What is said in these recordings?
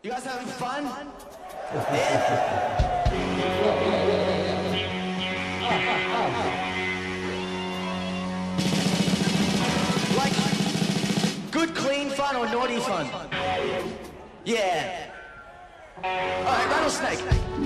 You guys having fun? Like, good clean fun or naughty fun? Yeah. Alright, Rattlesnake.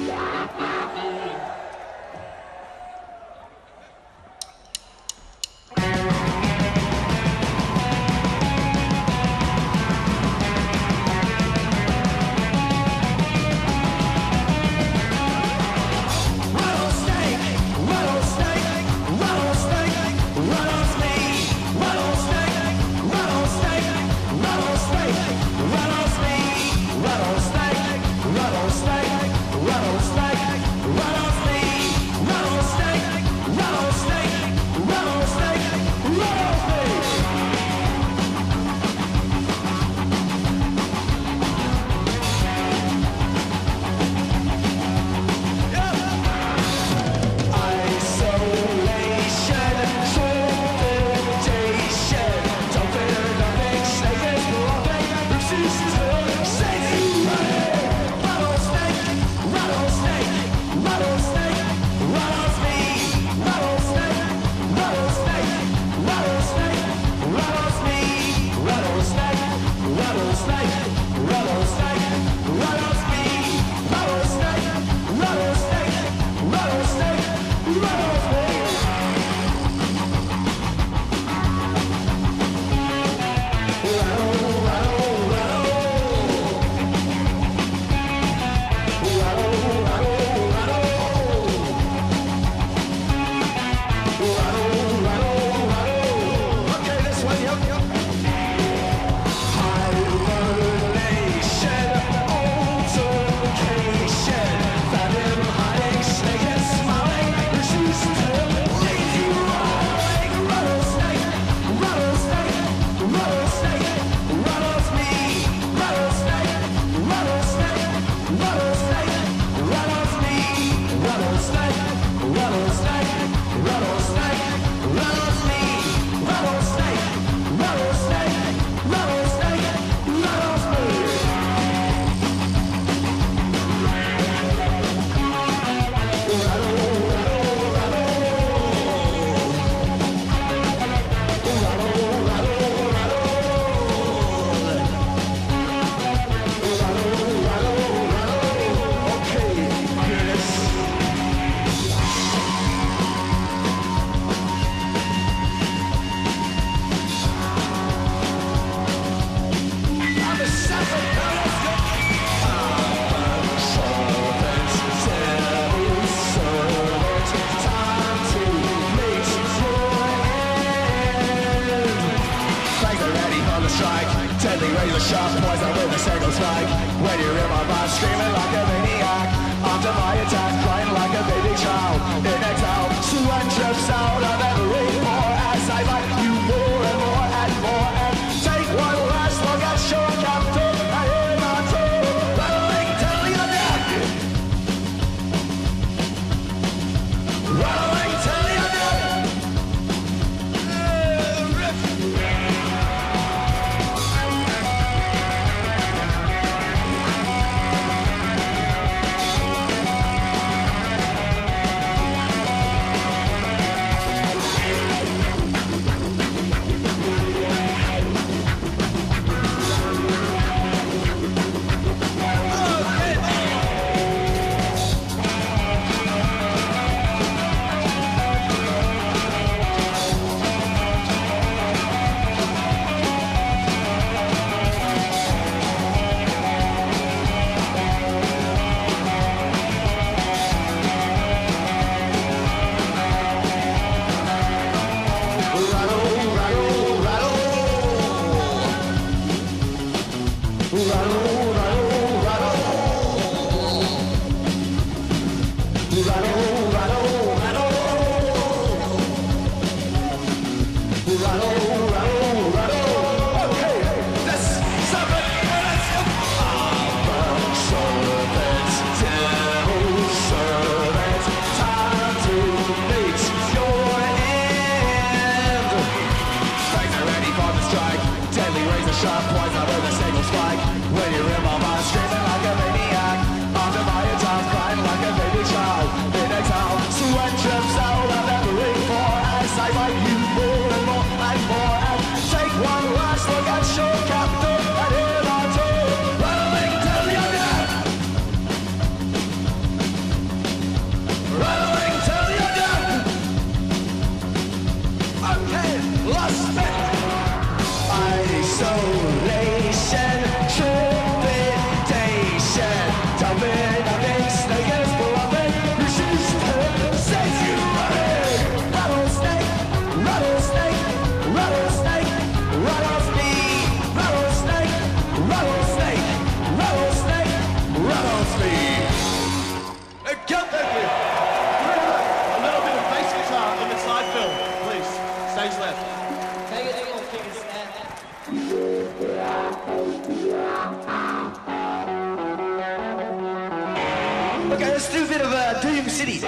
Sharp poison with a single strike. When you hear my mind screaming like a maniac, under my attack, crying like a baby child in exile. Sweat drips out of every pore as I bite you more and more and more. And take one last look at your captain. I hear my toe rattling till you're dead. Rattling till you're dead. Sharp poison with a single spike. When you're in Okay, let's do a bit of Doom City.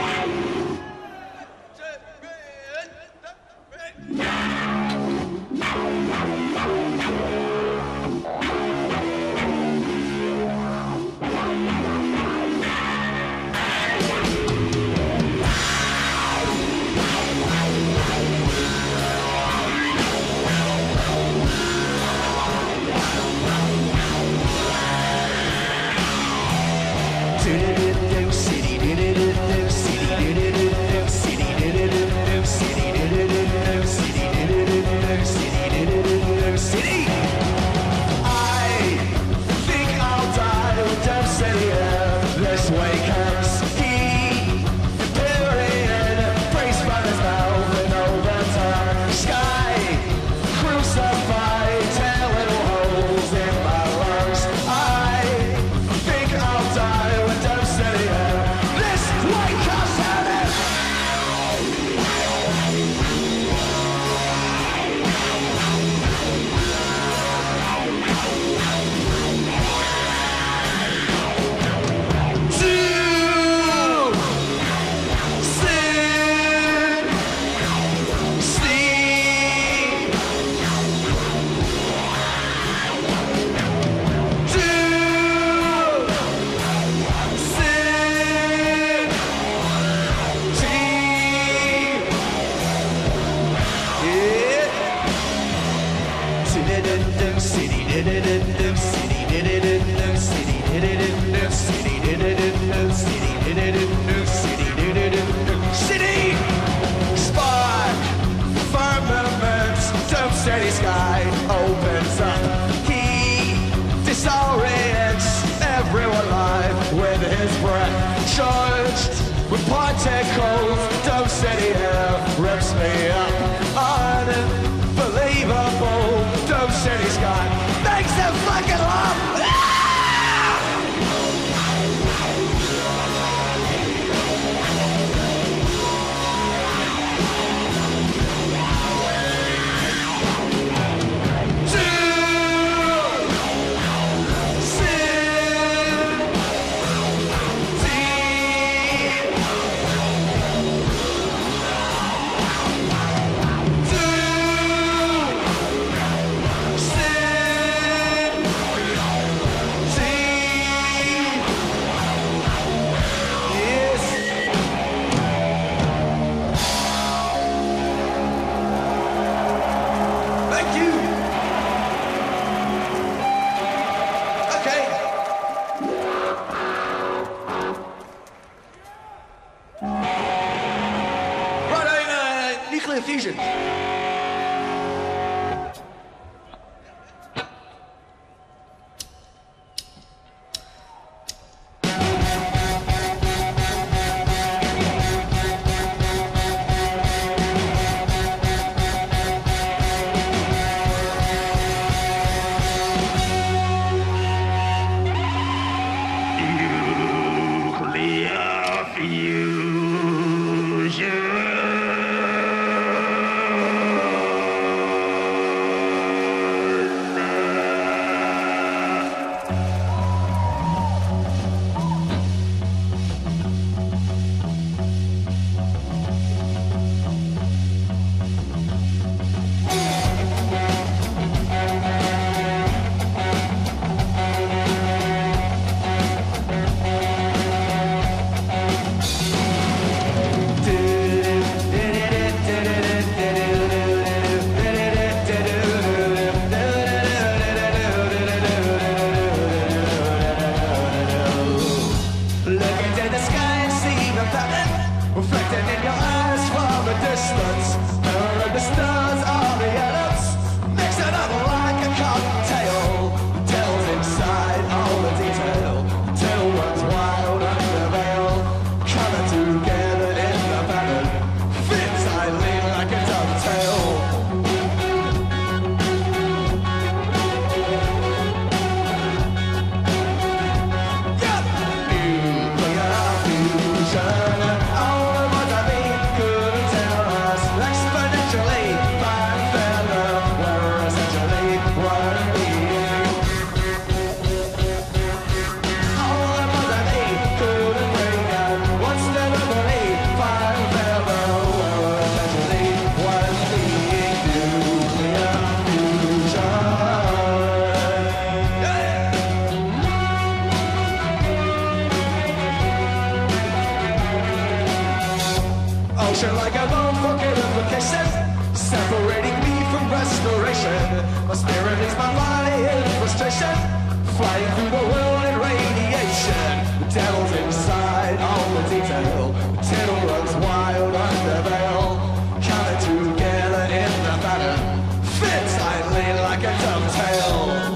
station like a long-forgotten vacation, separating me from restoration. My spirit is my body in frustration, flying through the world in radiation. The devil's inside all the detail, the tittle runs wild under veil, coming together in the pattern, fit tightly like a dovetail.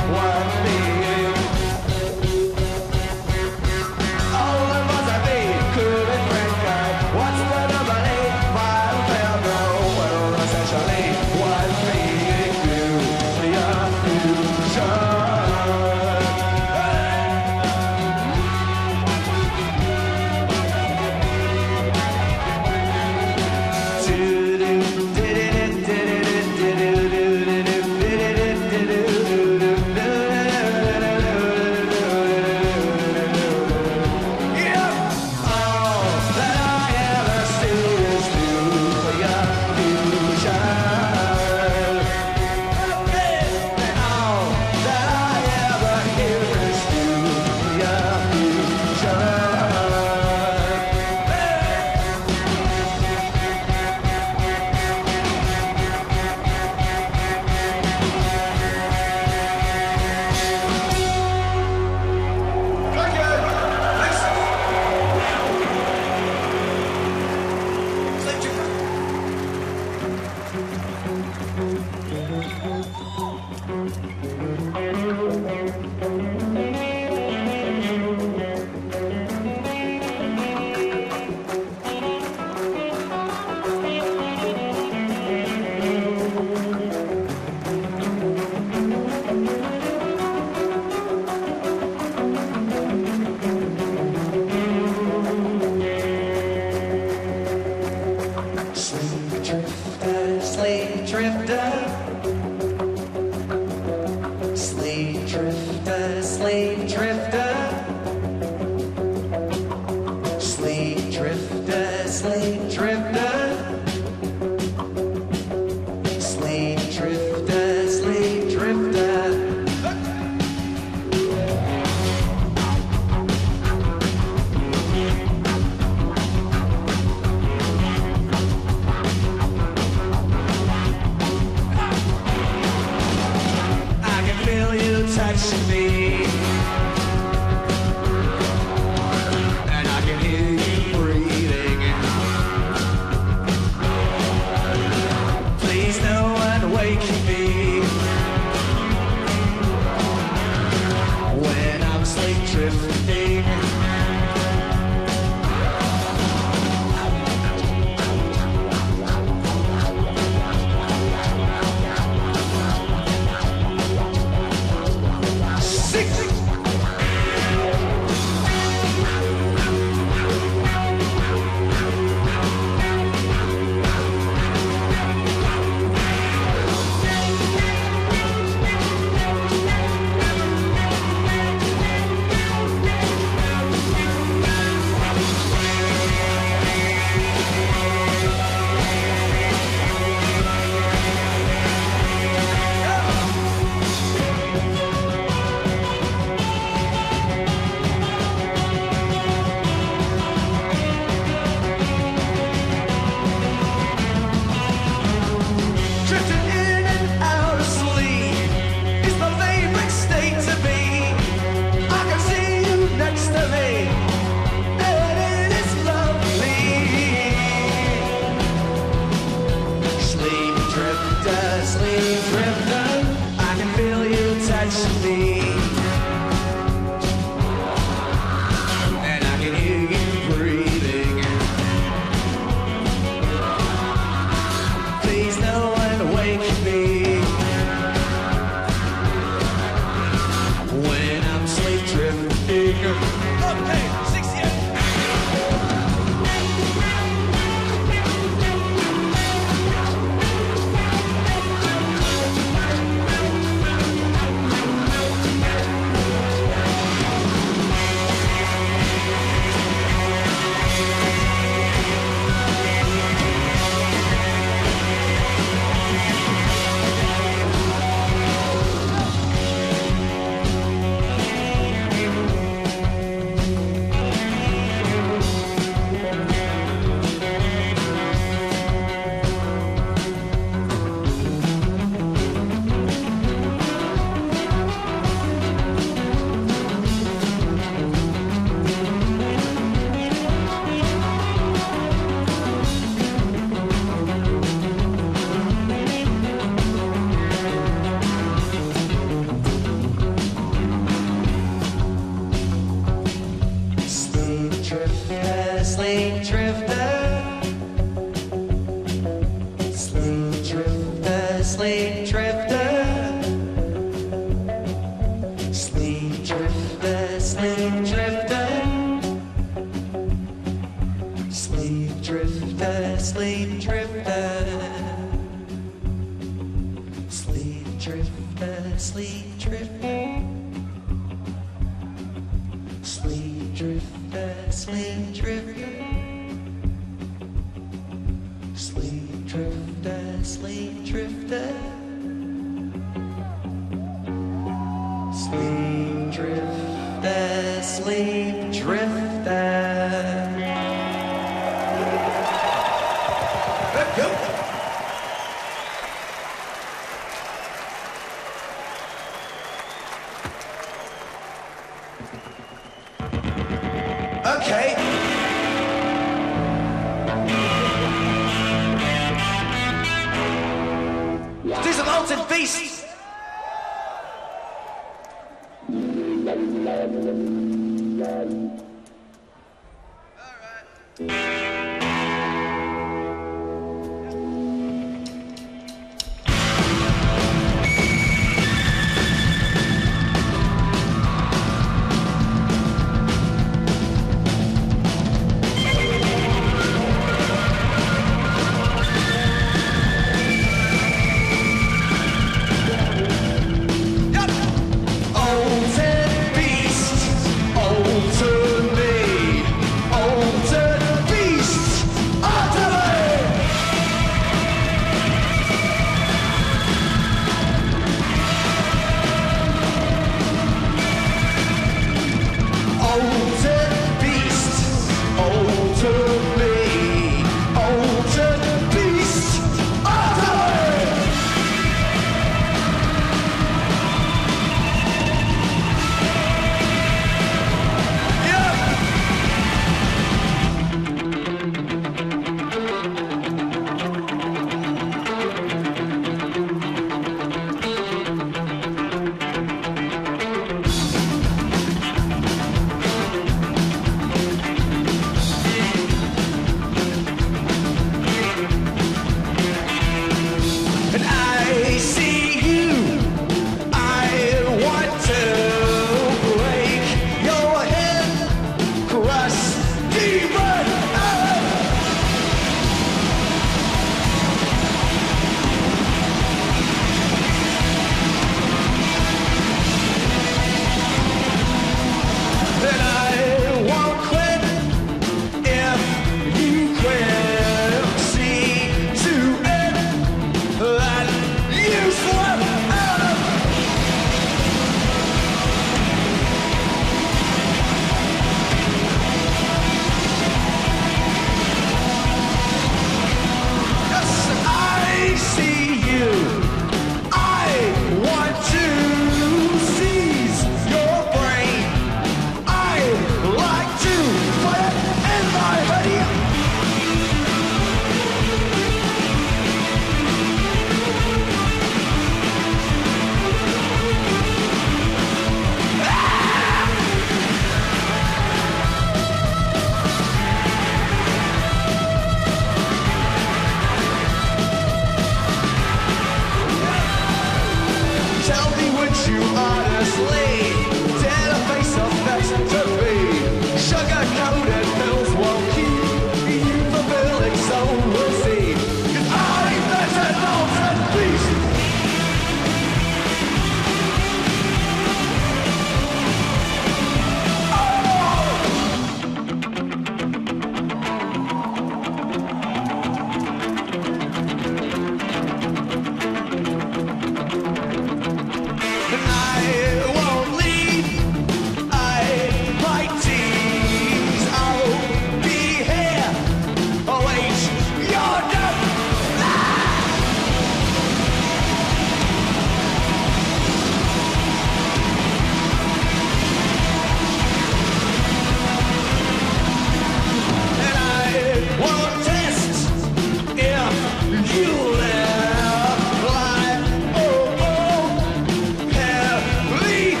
Leave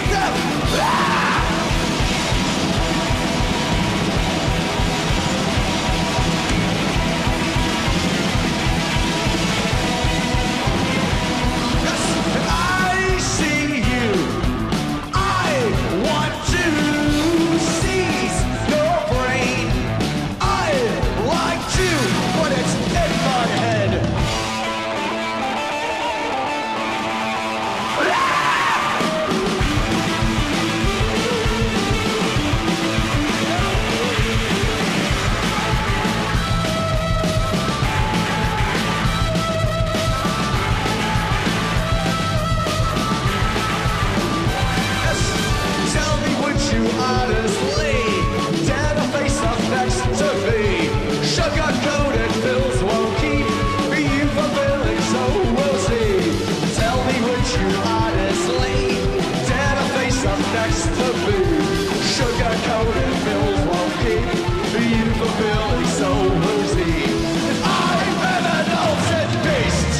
honestly. Dare to face up next to me. Sugar-coated pills won't keep you from feeling, so we'll see. Tell me, would you honestly dare to face up next to me? Sugar-coated pills won't keep you from feeling, so we'll see. I'm an adulted beast.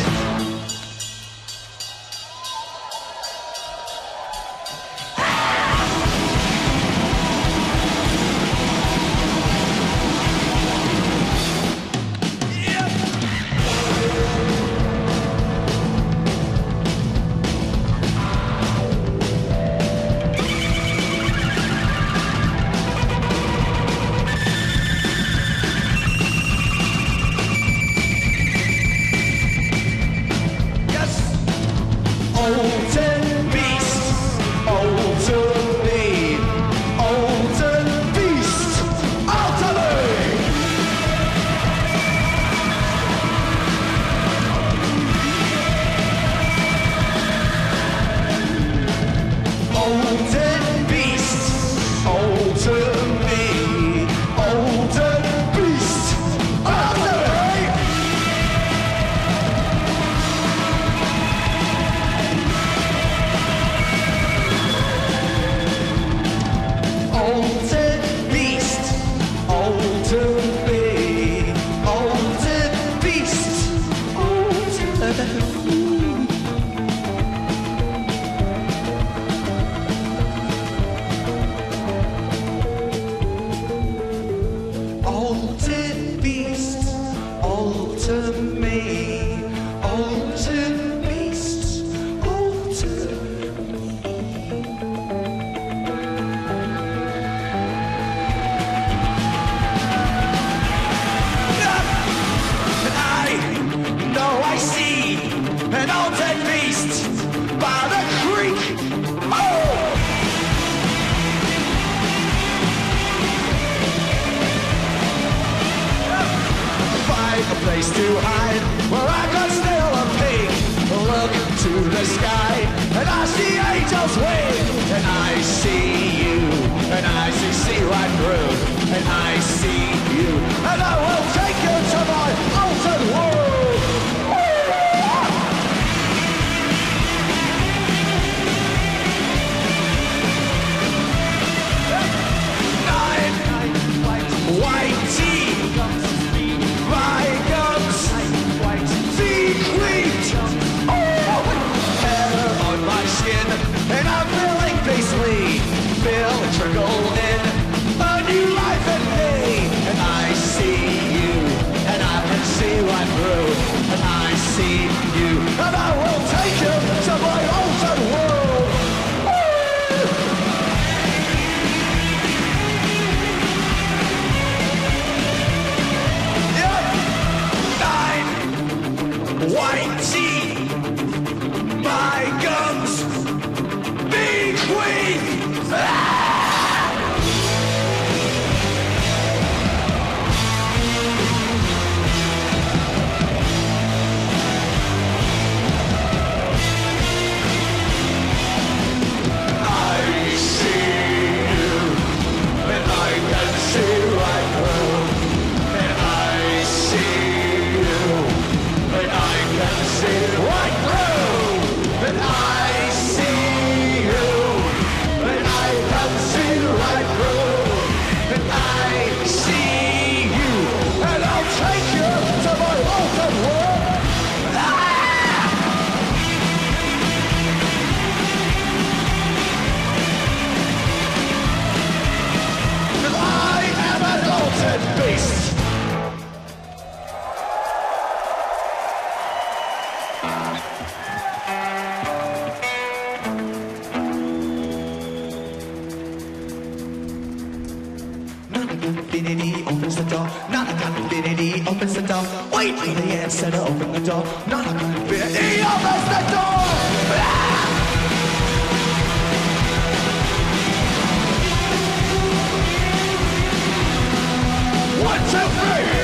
Infinity opens the door. Not a gun. Infinity opens the door. Wait for the answer to open the door. Not a gun. Infinity opens the door. One, two, three.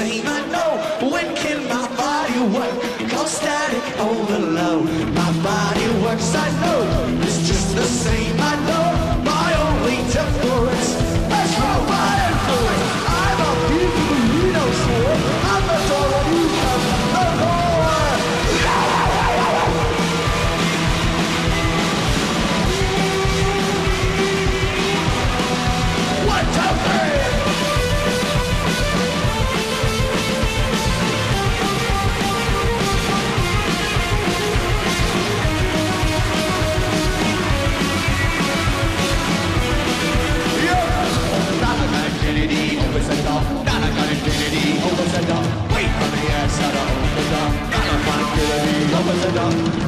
same, I know. When can my body work? Cause static overload. My body works, I know. It's just the same, I know. My only difference is from my influence. I'm a people who knows more. I'm the door you come the door. One, two, three. Infinity opens the door. Not a gun infinity opens the door. Wait for the answer to open the door. Not a gun infinity opens the door.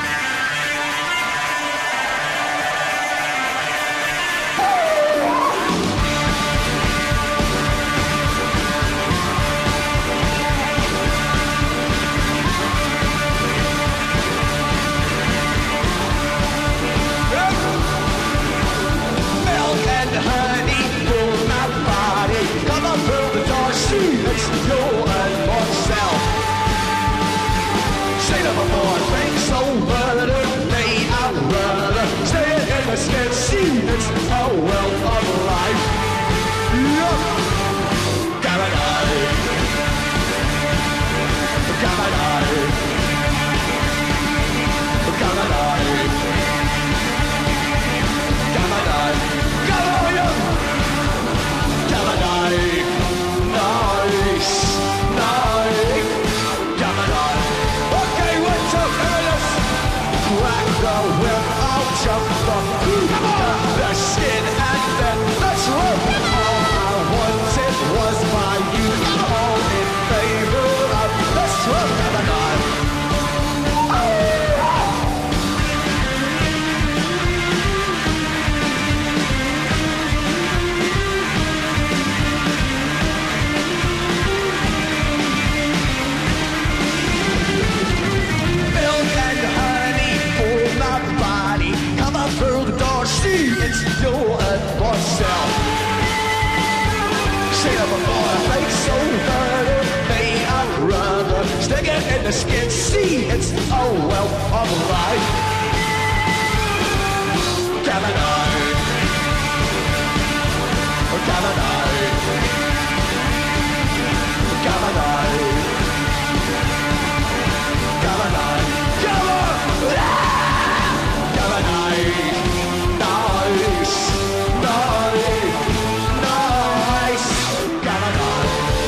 Milk and honey for my body. Come on through the door, see it's your unborn self. Say to before things over, lay out brother. Stay in the skin, see it's a wealth of life. Yup. Gamadai. Gamadai. Gamadai. Gamadai. Gamadai. Gamadai. Nice. Nice. Gamadai. Okay, one, two, let's crack the whip. I'll jump the skin and then let's roll. All I wanted was my youth. All in favor of let's roll. Gamadai. Through the door, see it's your unborn self. Say it before I think so further. May I rather stick it in the skin, see it's a wealth of life. Gamadai. Gamadai. Gamadai. Gamadai. Gamadai. Gamadai. Nice, nice, nice. Gamadai.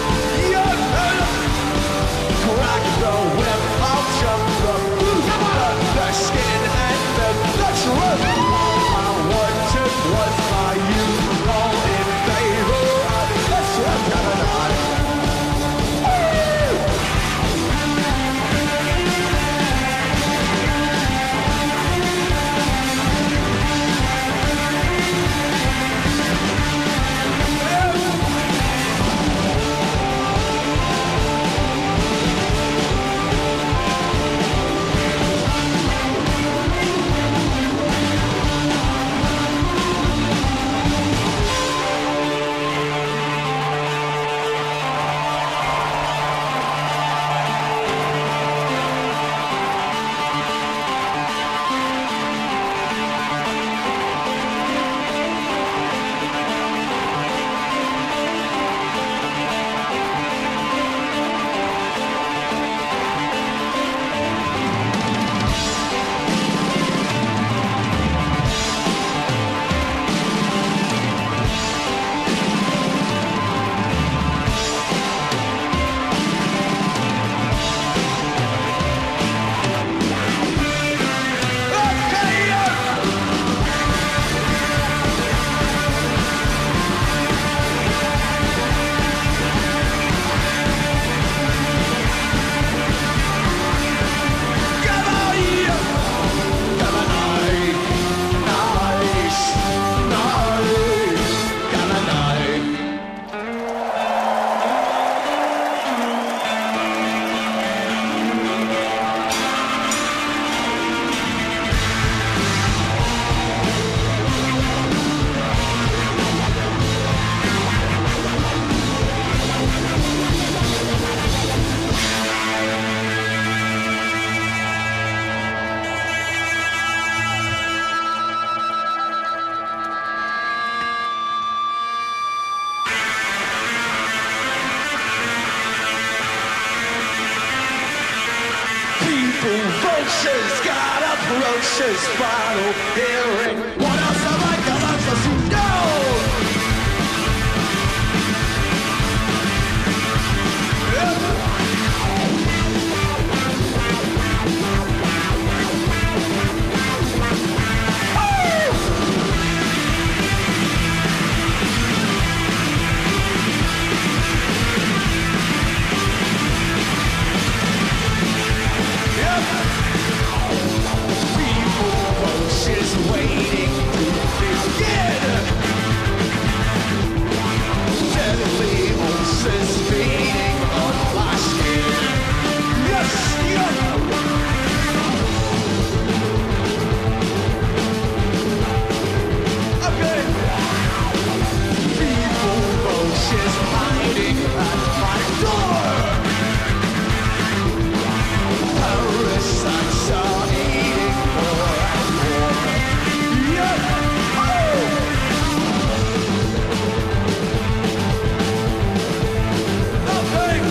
Crack the whip, I'll jump the skin and then let's run. All I wanted was my youth, all in favor. ferocious battle hearing. What else have I got answers to know? People-Vultures waiting to begin. Deadly ulcers feeding on my skin. Yes, yes. Okay. People-Vultures hiding at my door. Parasites are eating more and more. Yeah. Oh. Nothing.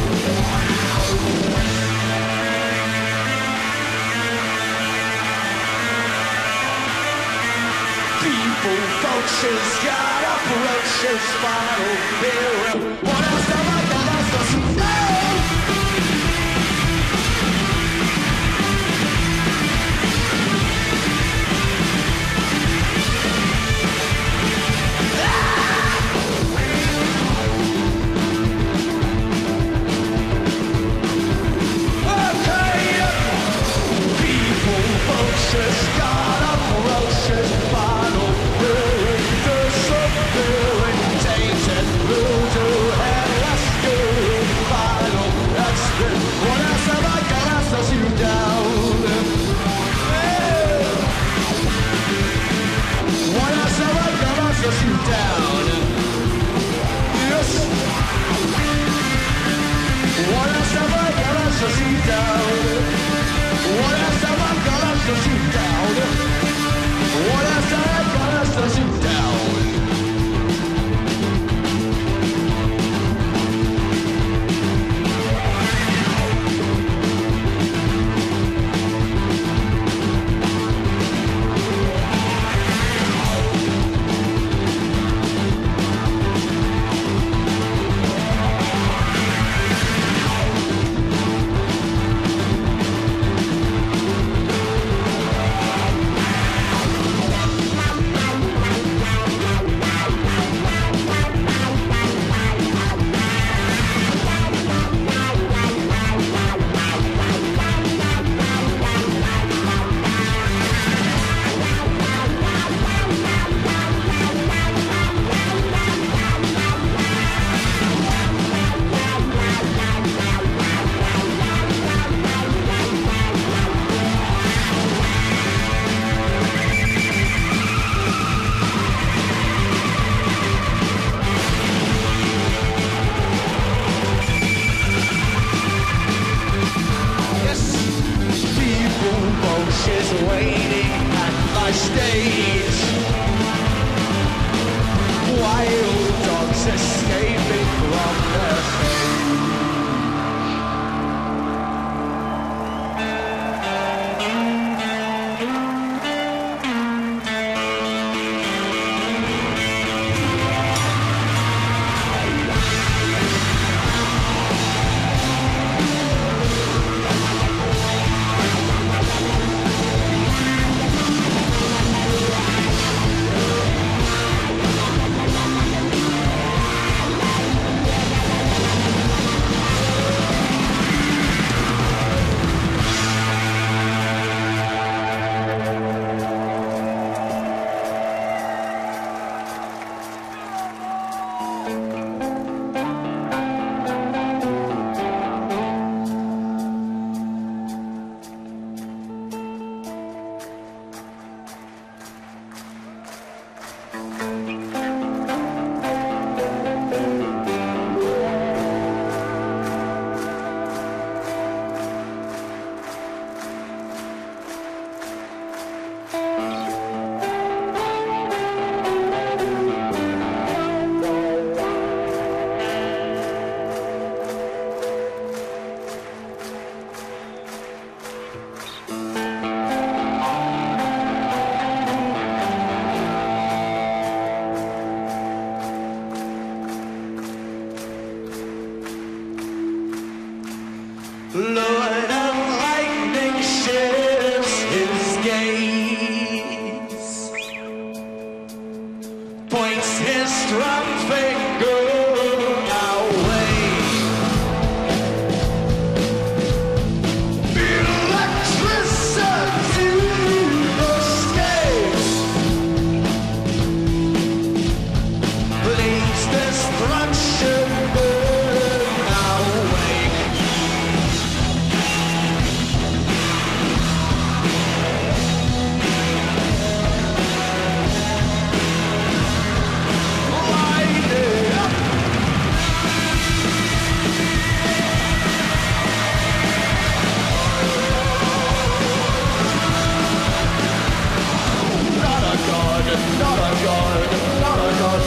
People-Vultures got a ferocious battle hero. What else have I got? That's just no. People-Vultures got a ferocious battle. They're disappearing, tainted, voodoo. Lord of lightning shifts his gaze, points his strong finger our way. Electricity escapes, leaves destruction burn our way. Not a god, not a god,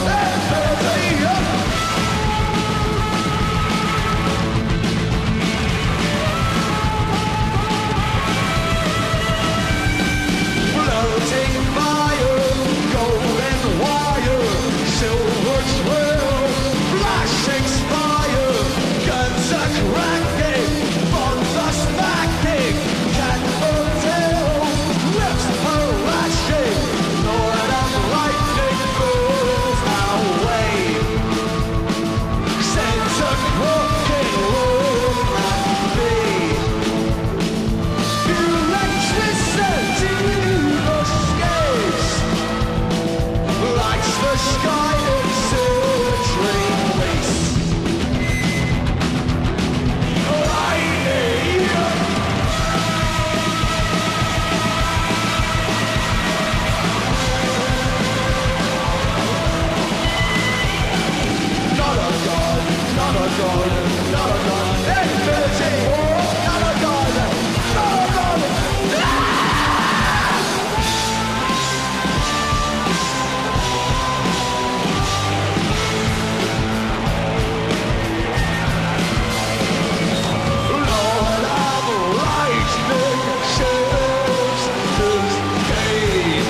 floating fire, golden wire, silver trail, flashing spire, guns are cracking, bombs are smacking, cannonball tail, whips are lashing, Lord of lightning goes our way, sends a crooked road at me. Electricity escapes, lights the sky in searching place. Lightning, not a god, not a god, not a god, infinity, not a god, not a god. Lord of lightning shifts his gaze,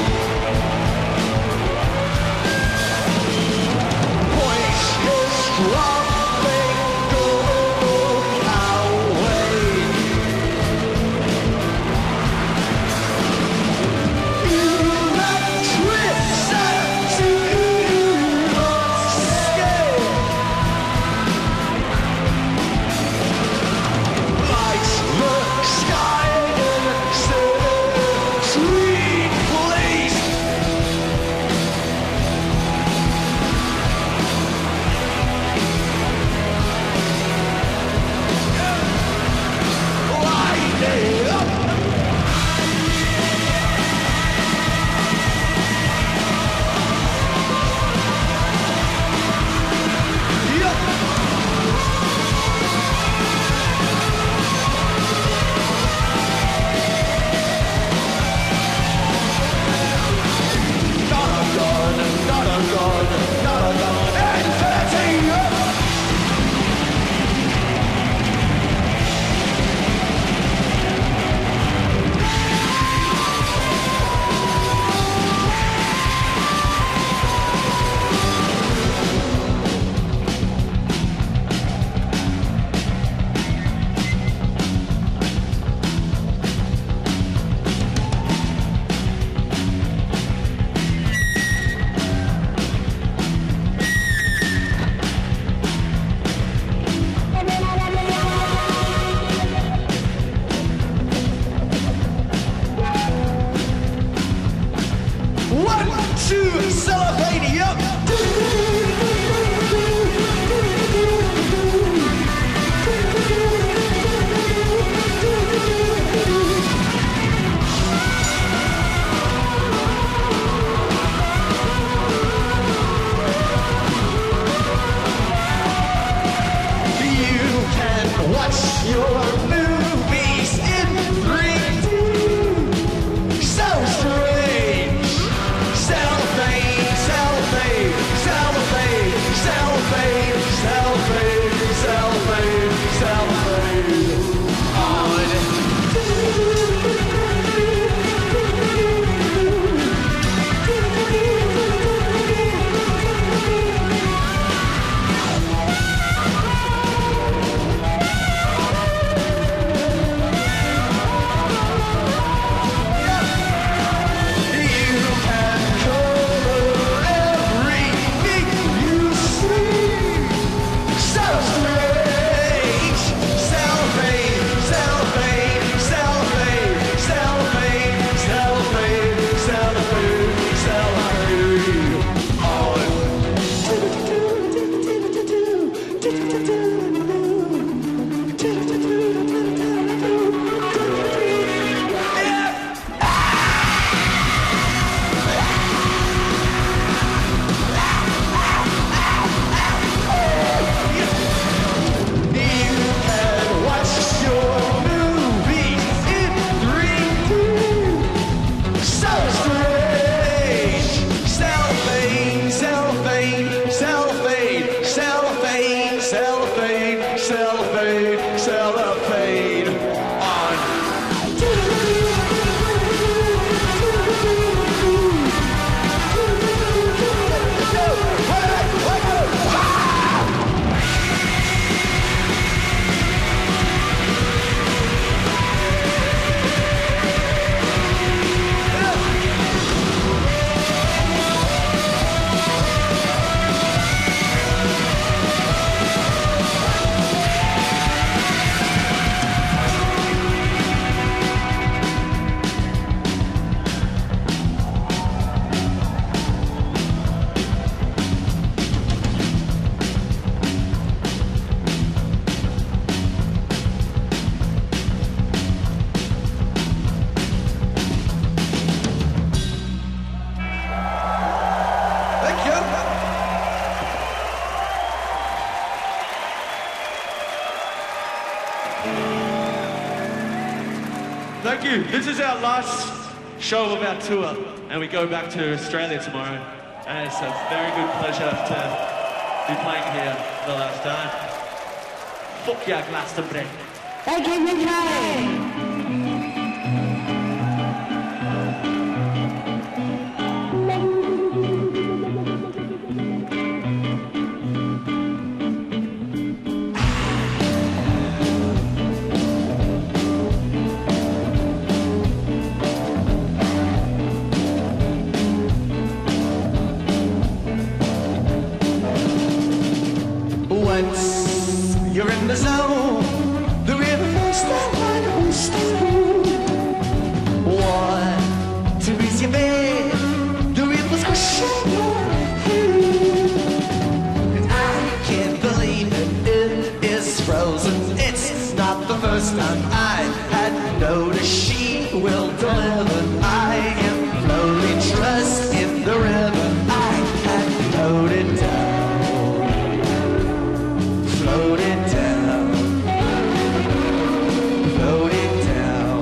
points his strong finger our way. Electricity escape, lights the sky in searching place. Lightning up. Yup. Not a god, not a god, not a god, infinity. One, two, cellophane, yup. You can watch your movies in 3D. So strange. Cellophane, cellophane, cellophane, cellophane, cellophane, cellophane, cellophane. On. Thank you. This is our last show of our tour, and we go back to Australia tomorrow. And it's a very good pleasure to be playing here for the last time. Fuck yeah, Glastonbury. Thank you for coming. Once you're in the zone, the river flows down like a stone. Want to reach your bed, the river's crushing your head. And I can't believe it is frozen. It's not the first time I had noticed she will deliver. I am floating, trust in the river. I had floated down. Floated down, floated down.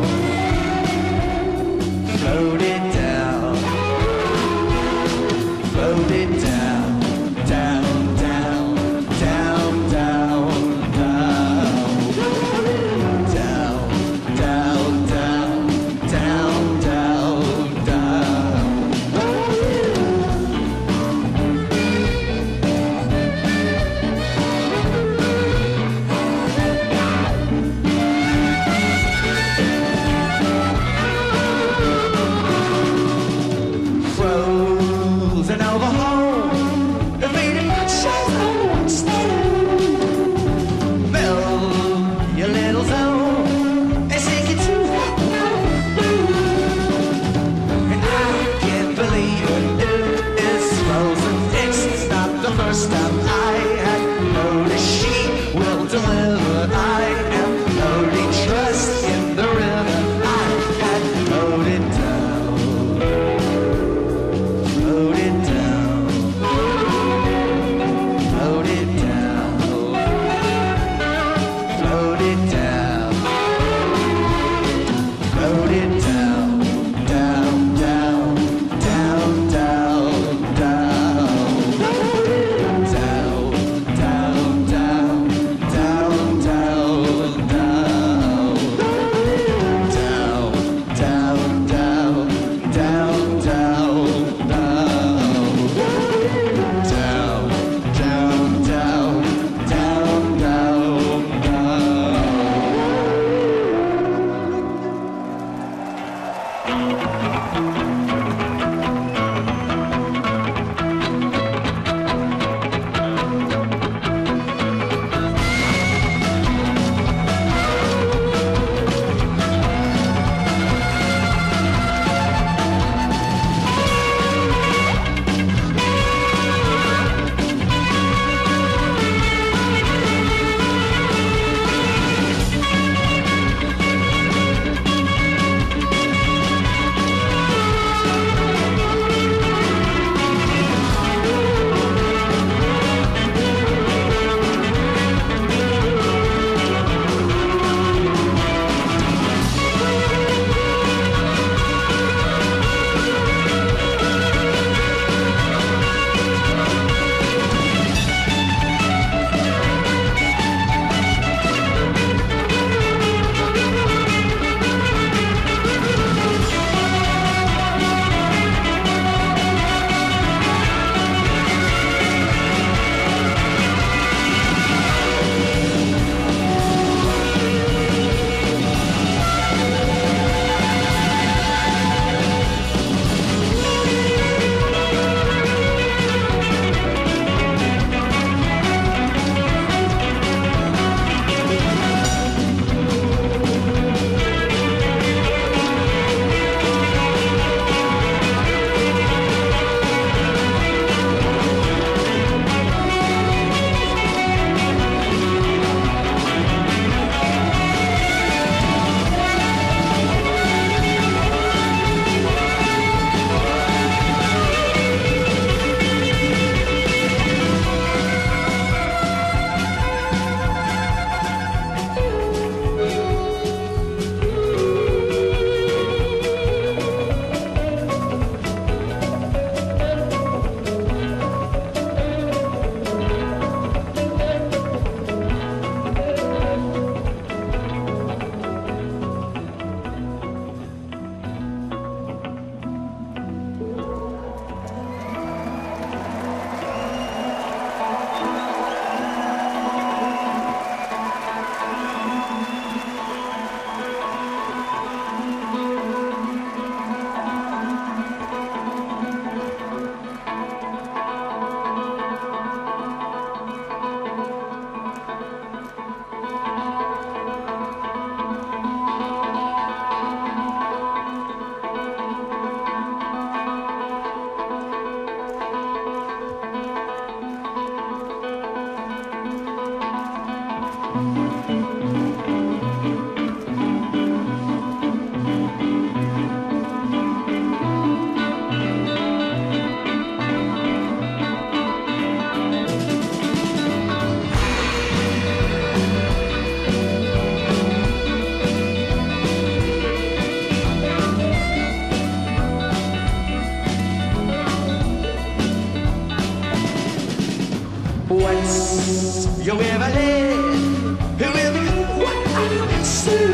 You ever live? Who will be what I pursue?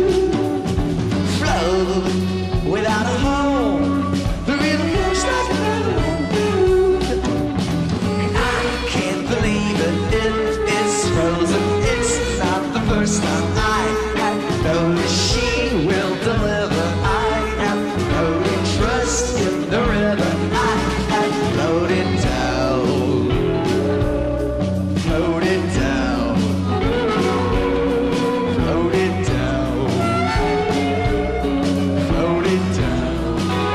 Float without a home. The rhythm goes like a mood. And I can't believe it. It is frozen. It's not the first time I have noticed she will deliver. I have floated trust in the river. I have floated down. Floated down. Floated down. Floated down.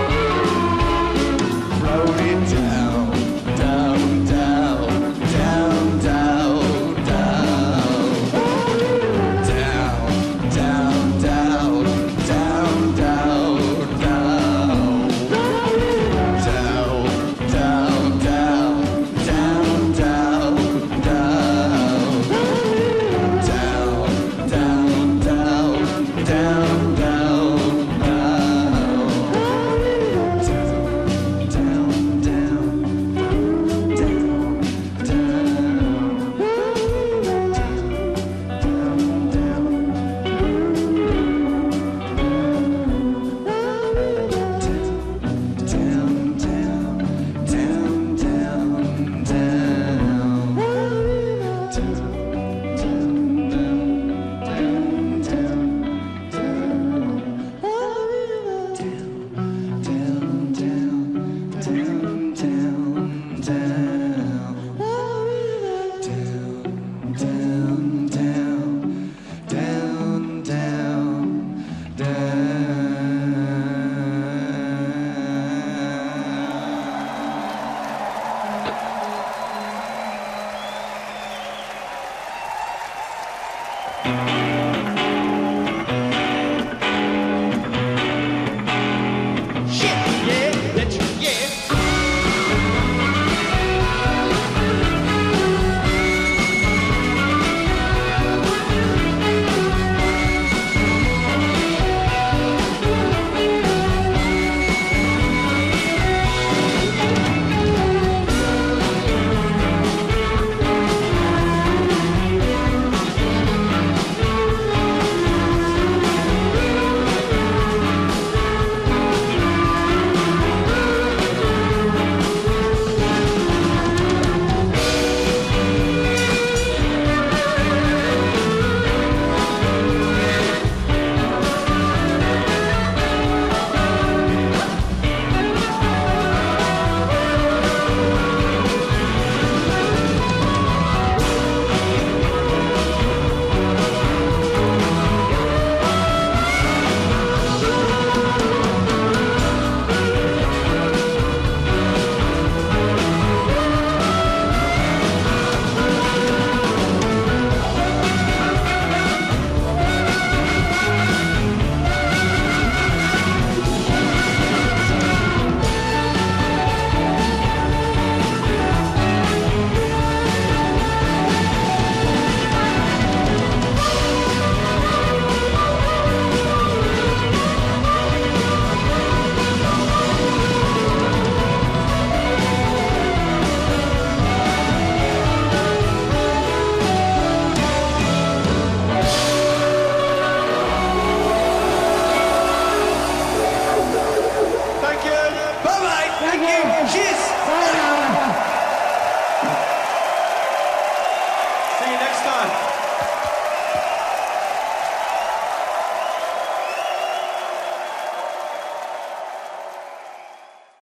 Floated down. Down, down, down, down, down. Down, down, down, down, down, down. Down, down, down, down, down, down. Down, down, down, down, down, down.